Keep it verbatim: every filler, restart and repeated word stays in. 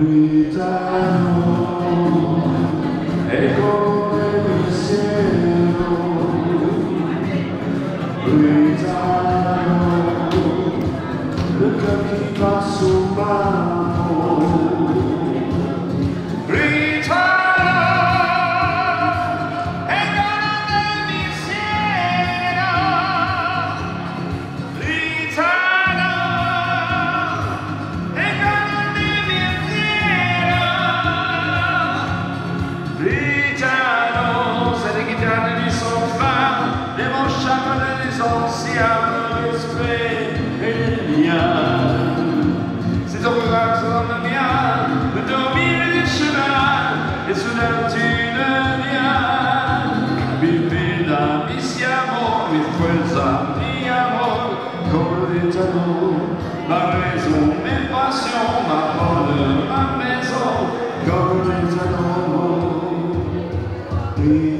gritano eco del cielo, gritano le capita sul mano. C'est ton regard sur le mien, de dominer les chemins, et soudain tu deviens. Mi vida, mi siamo, mi fuerza, mi amor, Gritano, ma raison, mes passions, ma bonne, ma maison. gritano.